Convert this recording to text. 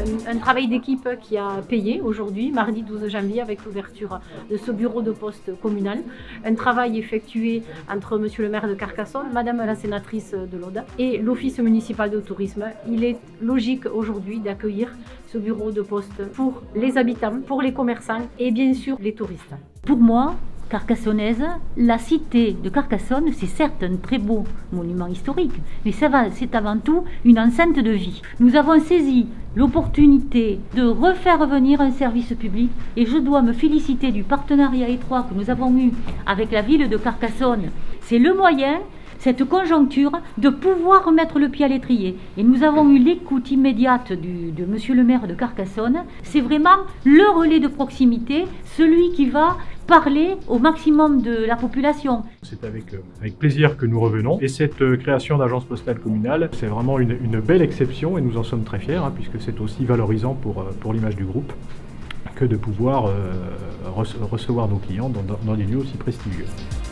Un travail d'équipe qui a payé aujourd'hui, mardi 12 janvier, avec l'ouverture de ce bureau de poste communal. Un travail effectué entre monsieur le maire de Carcassonne, madame la sénatrice de l'Aude et l'office municipal de tourisme. Il est logique aujourd'hui d'accueillir ce bureau de poste pour les habitants, pour les commerçants et bien sûr les touristes. Pour moi, carcassonnaise, la cité de Carcassonne, c'est certes un très beau monument historique, mais c'est avant tout une enceinte de vie. Nous avons saisi l'opportunité de refaire venir un service public et je dois me féliciter du partenariat étroit que nous avons eu avec la ville de Carcassonne. C'est le moyen, cette conjoncture, de pouvoir remettre le pied à l'étrier. Et nous avons eu l'écoute immédiate de monsieur le maire de Carcassonne. C'est vraiment le relais de proximité, celui qui va parler au maximum de la population. C'est avec plaisir que nous revenons. Et cette création d'agence postale communale, c'est vraiment une belle exception et nous en sommes très fiers, puisque c'est aussi valorisant pour l'image du groupe que de pouvoir recevoir nos clients dans des lieux aussi prestigieux.